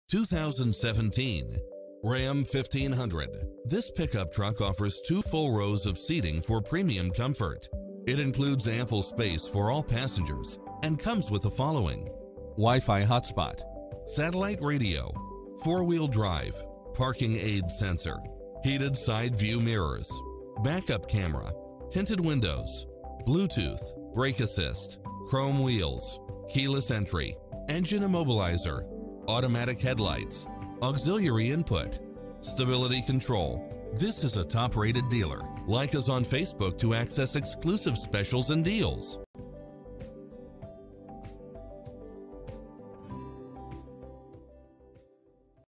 2017 Ram 1500. This pickup truck offers 2 full rows of seating for premium comfort. It includes ample space for all passengers and comes with the following: Wi-Fi hotspot, satellite radio, 4-wheel drive, parking aid sensor, heated side view mirrors, backup camera, tinted windows, Bluetooth, brake assist, chrome wheels, keyless entry, engine immobilizer, automatic headlights, auxiliary input, stability control. This is a top-rated dealer. Like us on Facebook to access exclusive specials and deals.